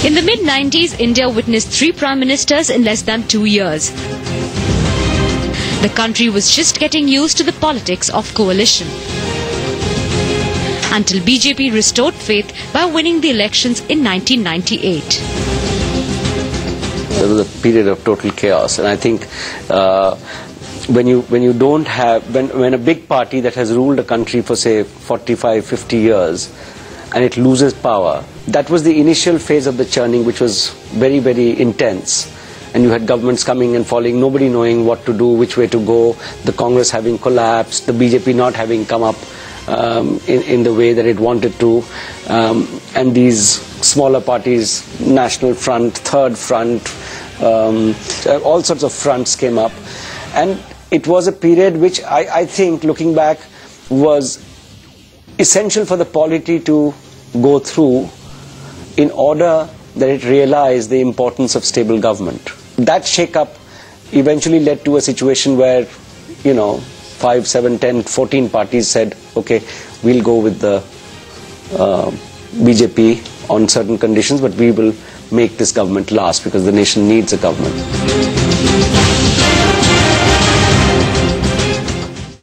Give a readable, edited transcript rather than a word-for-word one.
In the mid-90s, India witnessed 3 prime ministers in less than 2 years. The country was just getting used to the politics of coalition, until BJP restored faith by winning the elections in 1998. There was a period of total chaos, and I think when you don't have, when a big party that has ruled a country for say 45, 50 years, and it loses power, that was the initial phase of the churning, which was very, very intense. And you had governments coming and falling, nobody knowing what to do, which way to go, the Congress having collapsed, the BJP not having come up in the way that it wanted to, and these smaller parties, National Front, Third Front, all sorts of fronts came up. And it was a period which I think, looking back, was essential for the polity to go through in order that it realized the importance of stable government. That shake-up eventually led to a situation where, 5, 7, 10, 14 parties said, okay, we'll go with the BJP on certain conditions, but we will make this government last because the nation needs a government.